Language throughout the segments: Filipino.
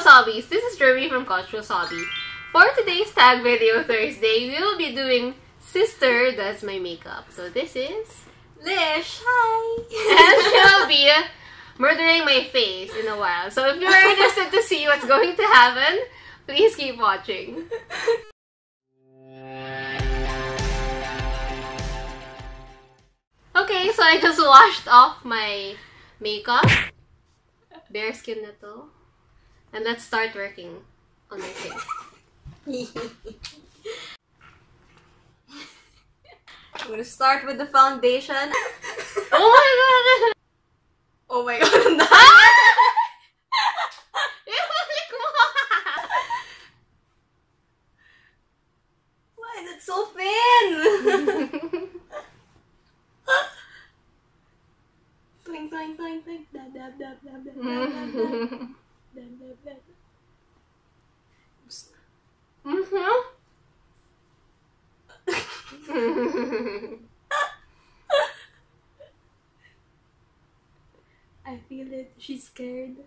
Hobbies! This is Jeremy from Cultural Hobby. For today's Tag Video Thursday, we will be doing Sister Does My Makeup. So this is Lish! Hi! and she'll be murdering my face in a while. So if you're interested to see what's going to happen, please keep watching. Okay, so I just washed off my makeup. Bare skin na to. And let's start working on my face. I'm gonna start with the foundation. Oh my god! Oh my god, why is it so thin? Twink, twink, twink, twink. Dab, dab, dab, dab, dab, dab, dab, dab. Dab, dab, dab. I feel it. She's scared.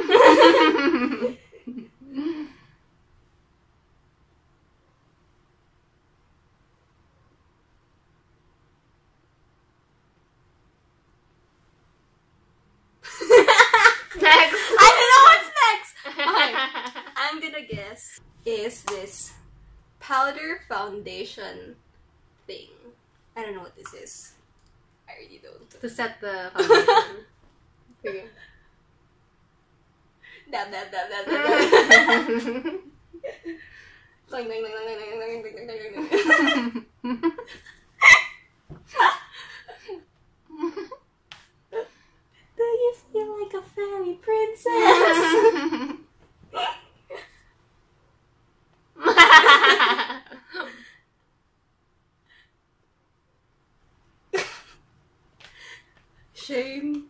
Next! I don't know what's next! Okay, I'm gonna guess is this powder foundation thing. I don't know what this is. I really don't. To set the foundation. Okay. Dab, dab, dab, dab, dab, dab. Doing, doing, doing, doing, doing, doing, doing, doing, doing, doing. Do you feel like a fairy princess? Shame.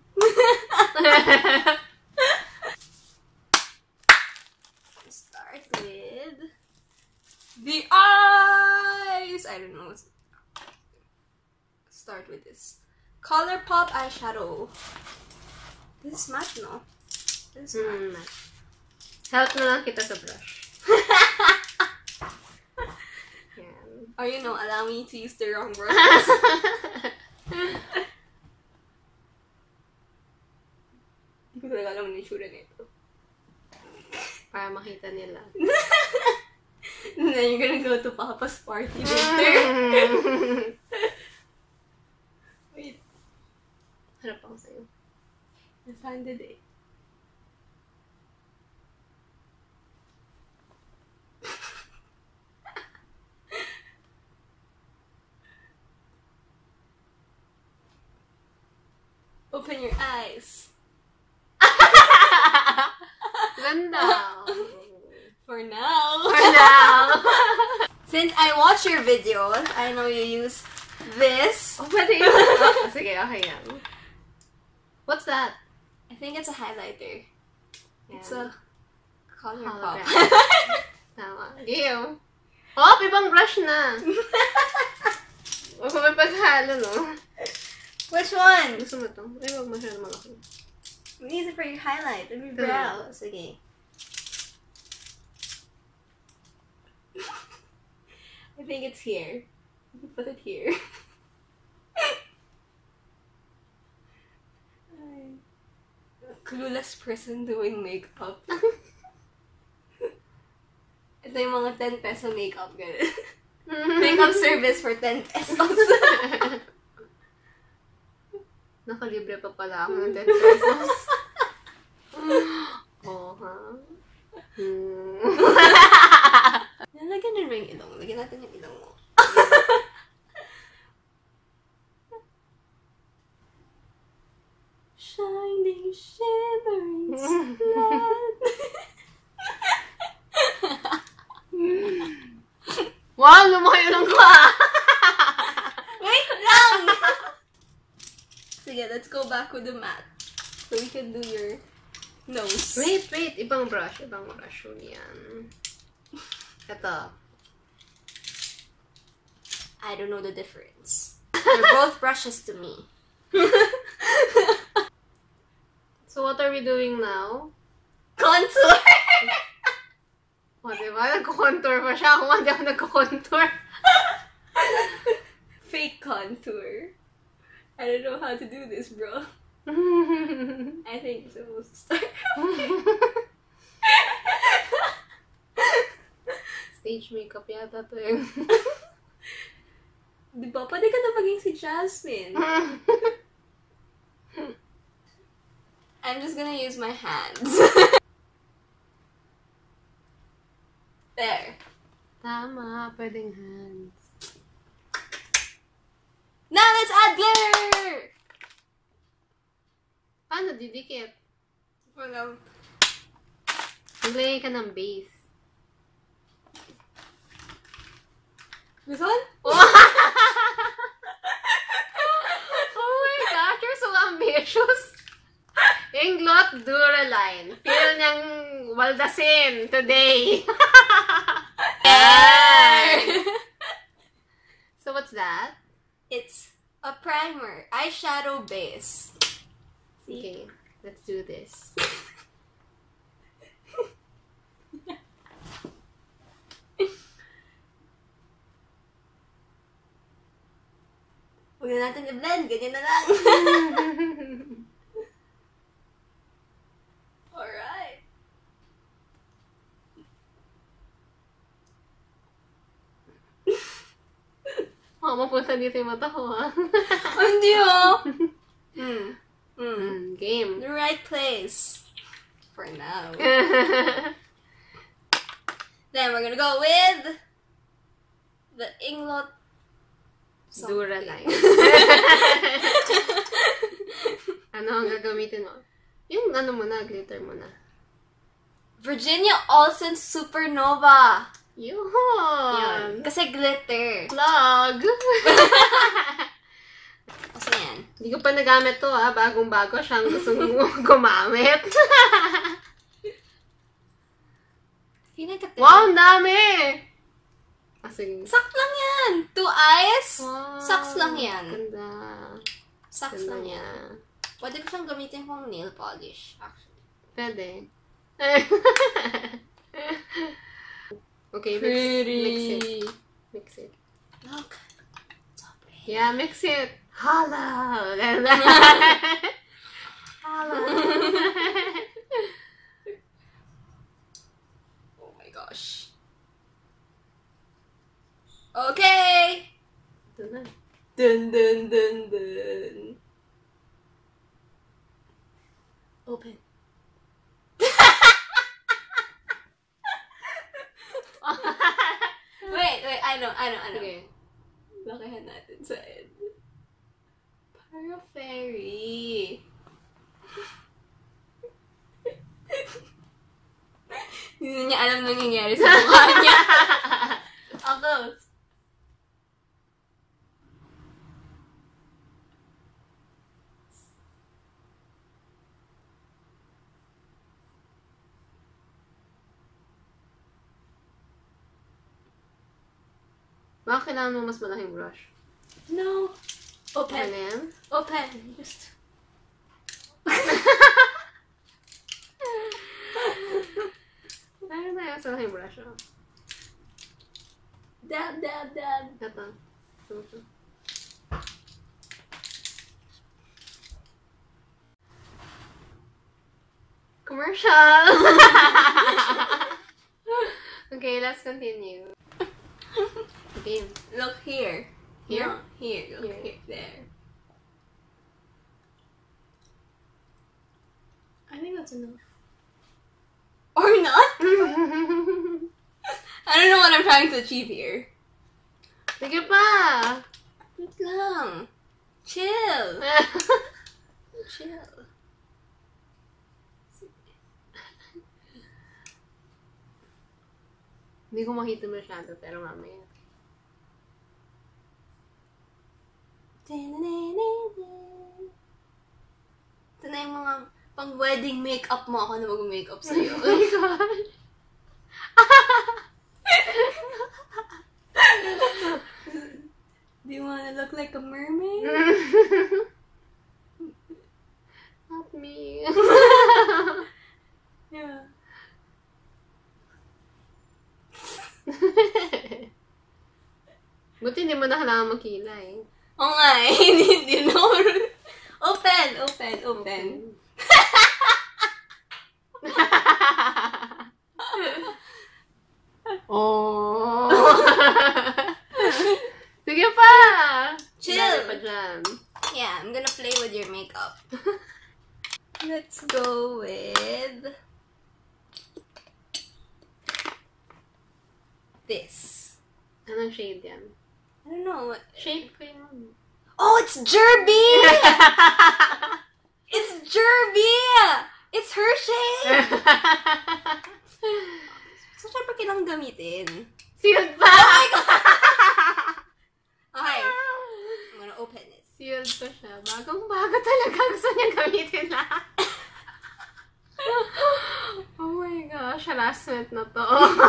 Start with the eyes. I don't know. Start with this ColourPop eyeshadow. This is matte, no? This is matte. Help na lang kita sa brush. Yan. Or you know, allow me to use the wrong brushes. Hindi ko talaga alam na yung tsura nito. Para makita nila. And then you're gonna go to Papa's party later. Wait. Harap ako sa'yo. I found it eh. Open your eyes. Ganda. For now. For now. Since I watch your videos, I know you use this. Oh, pwede yun. Oh, sige, okay yan. What's that? I think it's a highlighter. Yan. It's a ColourPop. Tama. Give. Oh, ibang brush na. Huwag mo may paghalo, no? Which one? Gusto mo ito? Ay, huwag masyado malaki. Use it for your highlight and your brows. Okay. I think it's here. You can put it here. Clueless person doing makeup. Ito yung mga 10 peso makeup, ganun. Makeup service for 10 pesos. Nakalibre pa pala ako ng 10 pesos. Oh, ha? Nalagyan na rin yung ilong. Lagyan natin yung ilong mo. Shining, shimmering, splendid. Wow! Lumaki lang ko, ah! Wait lang! Sige, let's go back with the matte. So we can do your nose. Wait. Ibang brush. Ibang brush. Yan. Ito. I don't know the difference. They're both brushes to me. So what are we doing now? Contour! O, diba? Nagko-contour pa siya. Ako hindi ako nagko-contour. Fake contour. I don't know how to do this, bro. I think you're supposed to start. Stage makeup yata to yun. Di ba? Pwede ka na maging si Jasmine. I'm just gonna use my hands. There. Tama, pwedeng hands. Now let's add glitter! Paano didikit? Wala. Maglagay ka ng base. This one? Oh my gosh, you're so ambitious. Inglot Duraline. Feel niyang waldasin today. Yeah. So what's that? It's a primer. Eyeshadow base. See? Okay, let's do this. Huwag na natin i-blend. Ganyan na lang. Alright. Mapunta dito yung mata ko, ha? Hindi, oh. Game. The right place. For now. Then we're gonna go with the Inglot Duraline. Ano ang gagamitin mo? Yung ano mo na, glitter mo na. Virginia Olsen Supernova. Yun! Yun. Kasi glitter. Plug! Kasi yan. Hindi ko pa nagamit to, ha? Bagong-bago siyang gusto gumamit. Wow, ang dami! Sige. Saks lang yan! 2 eyes? Wow, Saks lang yan. Ganda. Saks Ganda lang niya. yan. Pwede ko siyang gamitin pang nail polish, actually. Pwede. Okay, Pretty. mix it. Mix it. Look. So pretty. Yeah, mix it. Hello. Hello. Oh my gosh. Okay! Ito na. Dun dun dun dun. Open. wait, I know. Okay. Lakihan natin sa end. Para fairy. Hindi na niya alam nangyayari sa mukha niya. Ako. Baka kailangan mo mas malaking brush. No. Open. Ano yan? Open. Just... Ayun na yan. Mas malaking brush. Oh. Dab, dab, dab. Ito. Ito. Commercial! Okay, let's continue. Game. Look here. Here? No, here. Look Here. here. There. I think that's enough. Or not? I don't know what I'm trying to achieve here. Sige pa! Wait lang. Chill. Chill. Hindi ko makita masyado, pero mamaya. Ito na yung mga pang-wedding makeup mo. Ako na mag-makeup sa'yo. Oh my gosh! Do you wanna look like a mermaid? Not me. Yeah. Buti hindi mo na kailangan makilay. Oo nga eh. Hindi na ako marunong. Open. Oh. Sige pa. Chill. Dali pa dyan. Yeah, I'm gonna play with your makeup. Let's go with this. Anong shade yan? I don't know. Shade ko yun. Oh, it's Jerby! It's Jerby! It's her shade! So, syempre kailangan gamitin. Sealed pa! Oh my God! Okay. I'm gonna open it. Sealed pa siya. Bagong-bago talaga. Gusto niya gamitin lahat. Oh my gosh. Harassment na to.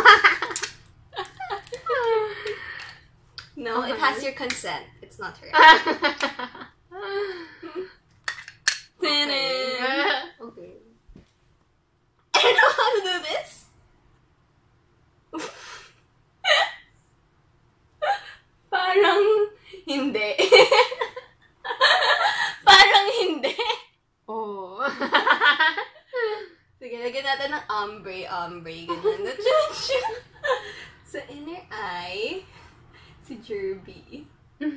No, it has your consent. It's not her. Okay. I don't know how to do this. Parang hindi. Parang hindi. Oh. Sige, lagyan natin ng ombre. Ganun. Sa inner eye, si Jerby.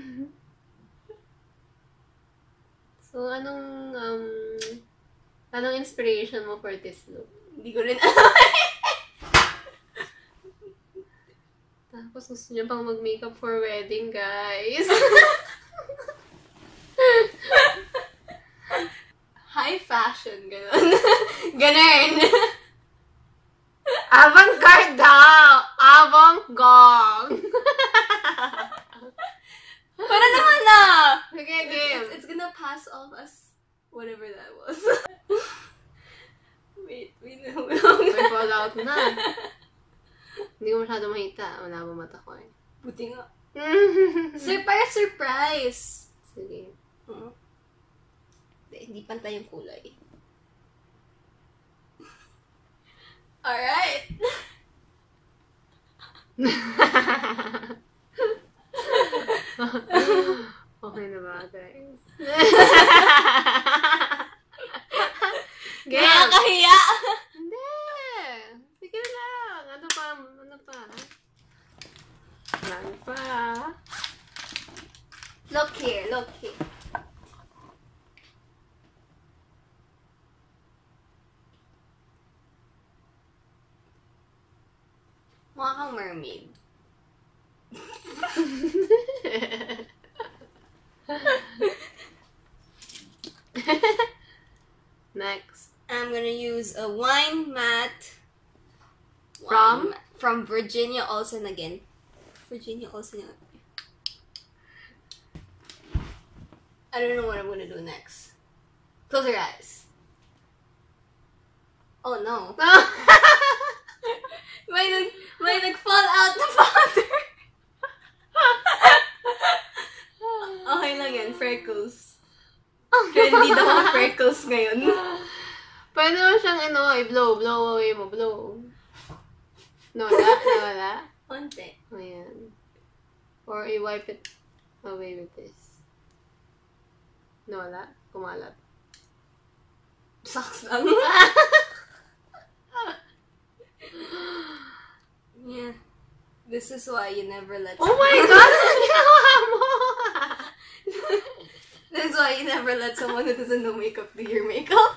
So, anong inspiration mo for this look? Hindi ko rin alam. Tapos gusto niya pang mag-makeup for wedding, guys. High fashion, ganun. Ganun. Avant-garde daw! Avant-garde! Para naman na! Okay, game. It's gonna pass off as whatever that was. Wait. May fallout na. Hindi ko masyado makita. Wala mo mata ko eh. Buti nga. Surprise! Sige. Hindi pantay yung kulay. Alright! Okay na ba, guys? Nakakahiya! Hindi! Sige lang. Ano pa? Ano pa? Look here. Mukha kang mermaid. Next. I'm gonna use a wine matte from Virginia Olsen again. I don't know what I'm gonna do next. Close your eyes. Oh no. May nag-fall out na powder. Okay lang yan, freckles. Trendy daw ang freckles ngayon. Pwede mo siyang i-blow away mo, blow. Nawala? Konti. Ayan. Or i-wipe it away with this. Nawala? Kumalat. Sucks lang. Yeah. This is why you never let Oh my God! Ano ginawa mo? This is why you never let someone who doesn't know makeup do your makeup.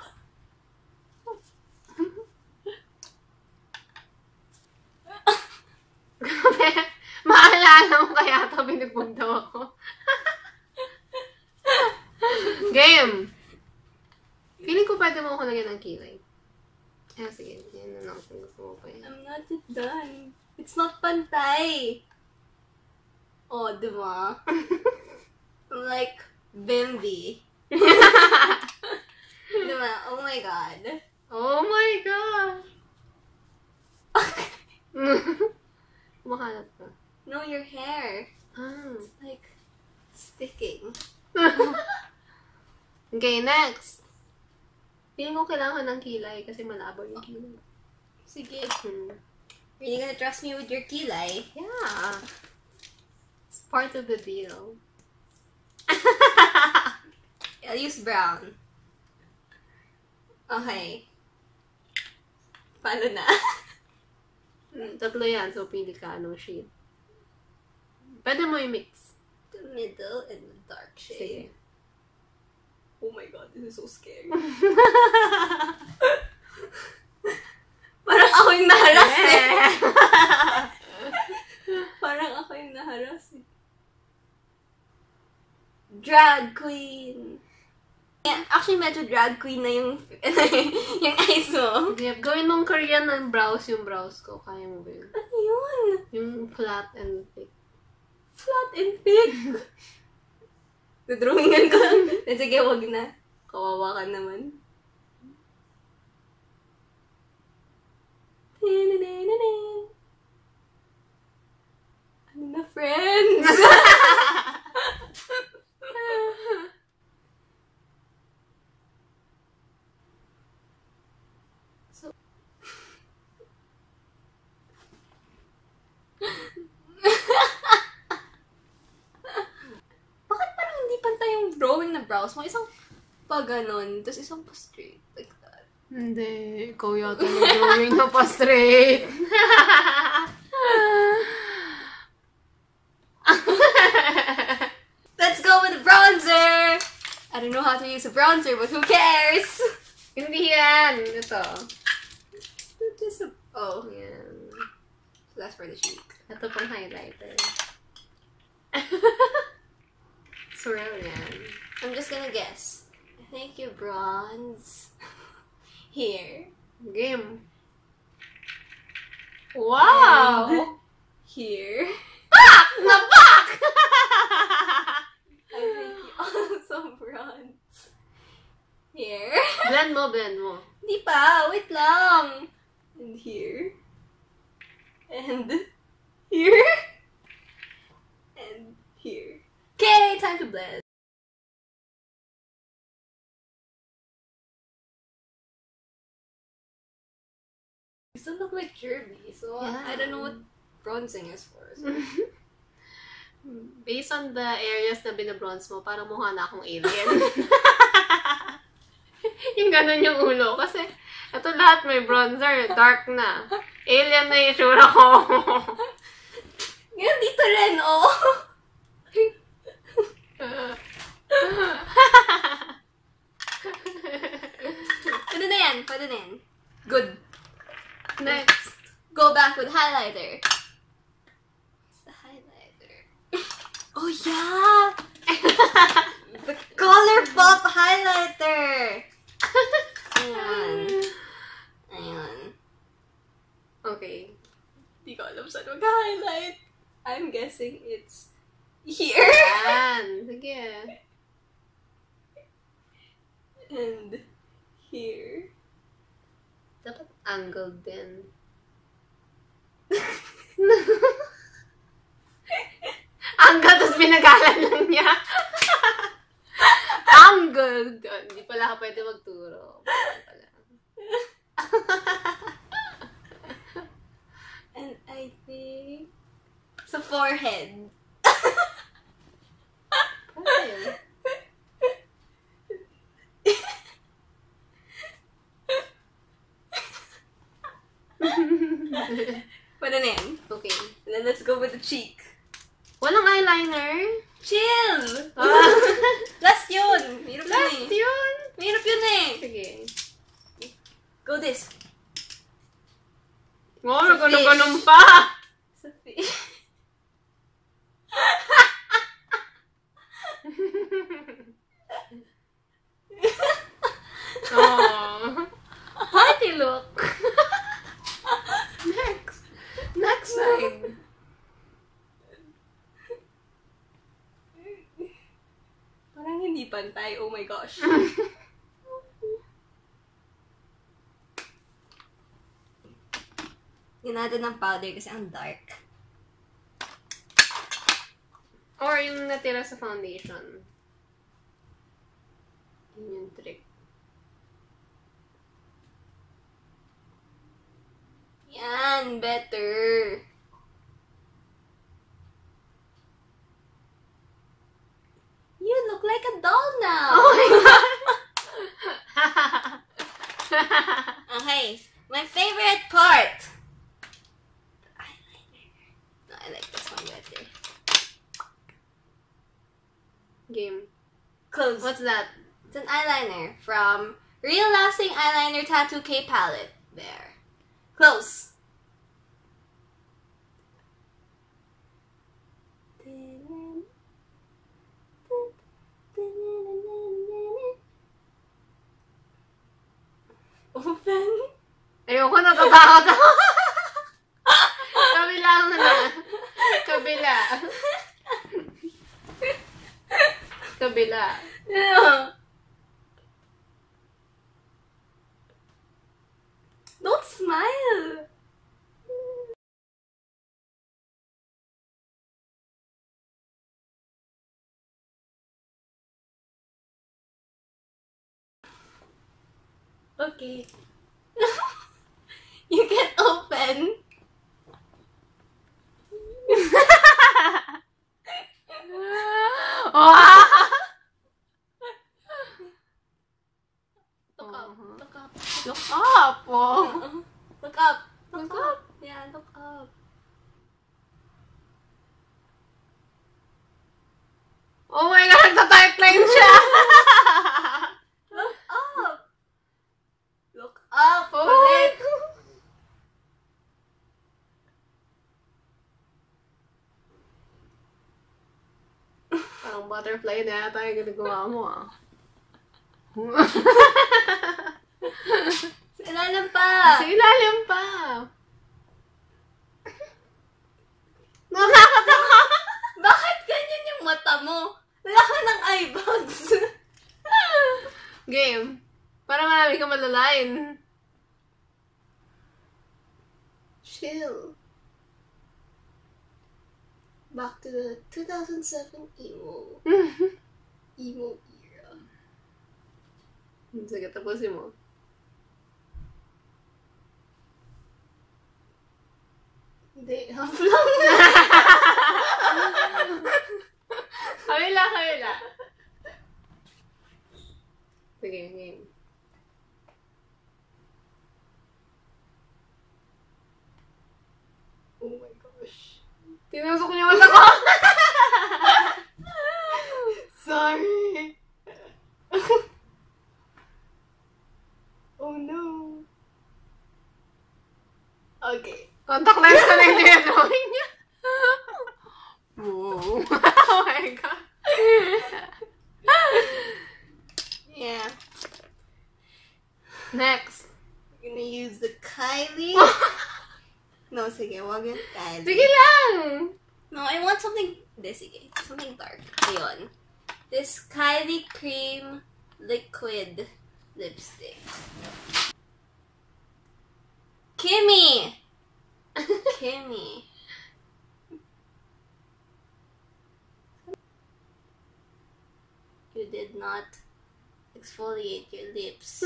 Grabe. Maalala mo kaya ito binugbog daw ako. Game! Feeling ko pwede mo ako lagyan ng kilay. Sige. Yan na lang kung gusto mo pa yan. I'm not yet done. It's not pantay. Oh, diba? I'm like Bimby. Diba? Oh my God. Oh my gosh! Kumakalat ka. No, your hair. Ah. It's like sticking. Okay, next. Feeling ko kailangan ng kilay kasi malabo yung kilay. Sige. Are you gonna trust me with your kilay? Yeah. Let's Part of the deal. I'll use brown. Okay. Paano na? Tatlo yan, so pili ka anong shade. Pwede mo i-mix. The middle and the dark shade. Sige. Oh my god, this is so scary. Parang ako yung naharas eh. Parang ako yung naharas eh. Drag queen. Yeah, actually, medyo drag queen na yung yung eyes mo. Yep, gawin mong Korean ng brows yung brows ko. Kaya mo ba yun? Ano yun? Yung flat and thick. Flat and thick. Dudrawingan ko lang. Sige, wag na. Kawawa ka naman. Ano na, friends? Bakit parang hindi pantay yung drawing na brows mo? Isang pa ganon, tapos isang pa straight. Like that. Hindi. Ikaw yata nag-drawing na pa straight. Let's go with the bronzer! I don't know how to use a bronzer, but who cares? Hindi yan. Ito. Oh, Yan. so that's for the cheek. Ito pang highlighter. Swirl yan. I'm just gonna guess. I think you bronze here. Game. Wow! And here. Pak! Napak! I think you also bronze here. Blend mo, blend mo. Di pa, wait lang. And here. And here. And here. Okay, time to blend. You still look like Jerby, so Yeah. I don't know what bronzing is for. So. Based on the areas na binabronze mo, parang mukha na akong alien. Yung ganun yung ulo. Kasi, ito lahat may bronzer. Dark na. Alien na yung itsura ko. Ngayon dito rin, oh! Pwede na yan, pwede na yan. Good. Next. Go back with highlighter. What's the highlighter? Oh, yeah! The Color Pop highlighter! Ayan. Ayan. Okay. Di ko alam saan mag-highlight. I'm guessing it's here. Yan. Sige. And here. Dapat angled din. Angled, tapos binagalan lang niya. Angled. Hindi pala ka pwede magturo. Pala. And I think sa forehead. Okay. Pwede na yan. Okay. And then let's go with the cheek. Walang eyeliner. Chill! Ah. Last yun! Mahirap yun Last eh. yun. Mahirap yun eh. Sige. Go this. Oh, Sa ganun pa. Sa fish. Oh. Party look. Next. Next side. Parang hindi pantay. Oh my gosh. Yan natin ng powder kasi ang dark. Or yung natira sa foundation. Yun yung trick. Yan, better. Okay, my favorite part. Eyeliner. No, I like this one better. Game. Close. What's that? It's an eyeliner from Real Lasting Eyeliner Tattoo K Palette. There. Close. Open. Ayoko, natatakot ako. Kabila mo na. Kabila. Kabila. Don't smile. Okay. You can open. Look up. Look up. Look up! Oh. Look up. Look up. Yeah, look up. Oh my God! Nagta-type line siya! Look up. Look up. Oh Ulit. my God! Parang butterfly na yata yung ginagawa mo ah. Sa ilalim pa. Sa ilalim pa! Nakakatawa! Bakit ganyan yung mata mo? Wala ka ng eye bags. Game. Para marami ka malalain. Chill. Back to the 2007 emo. Emo era. Sige, tapusin mo. Hindi, half lang. Kabila. Sige, game. Oh my gosh. Tinusok niyo mata ko! Sorry. Oh no. Okay. Contact lens ko na yung tinadrawing niya. Whoa. Oh my God. Yeah. Next. I'm gonna use the Kylie. No, sige, wag yung Kylie. Sige lang! No, I want something, sige, something dark. Ayun. This Kylie Cream Liquid Lipstick. Kimmy! Kimmy. You did not exfoliate your lips.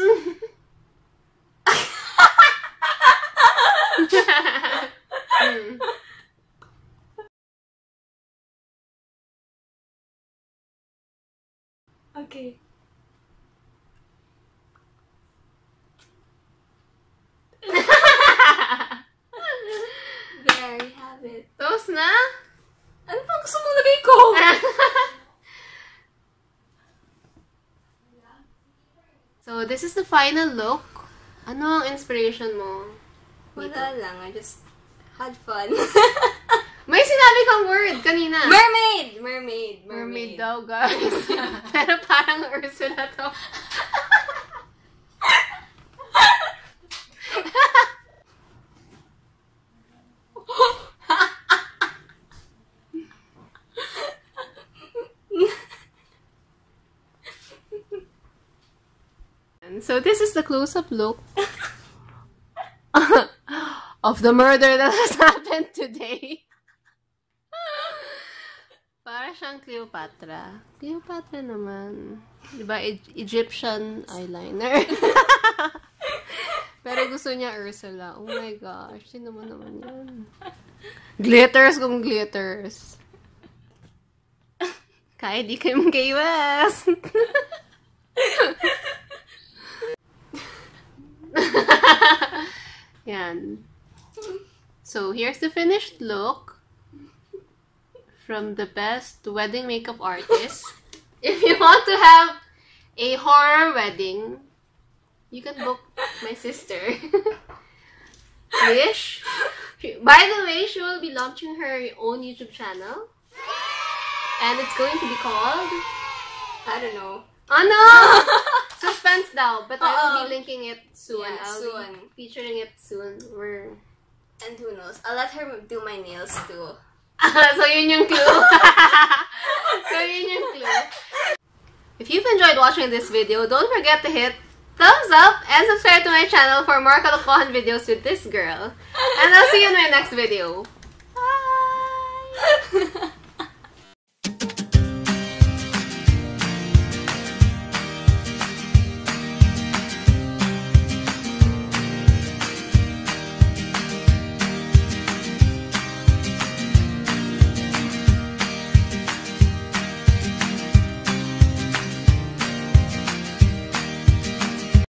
Okay. There you have it. Tapos na? Ano pang gusto mong lagay ko? So, this is the final look. Ano ang inspiration mo? Wala lang. I just had fun. May sinabi kang word kanina. Mermaid! Mermaid daw, guys. Pero parang Ursula to. So this is the close-up look of the murder that has happened today. Para siyang Cleopatra. Cleopatra naman. Diba? Egyptian eyeliner. Pero gusto niya Ursula. Oh my gosh. Sino mo naman yan? Glitters kung glitters. Kaya di kayo mag-iwas. Yan. So, here's the finished look from the best wedding makeup artist. If you want to have a horror wedding, you can book my sister. Lish. By the way, she will be launching her own YouTube channel. And it's going to be called... I don't know. Oh no! Suspense now, but I will be linking it soon. Yeah, I'll soon. be featuring it soon. And who knows? I'll let her do my nails too. So yun yung clue. So yun yung clue. If you've enjoyed watching this video, don't forget to hit thumbs up and subscribe to my channel for more kalokohan videos with this girl. And I'll see you in my next video. Bye!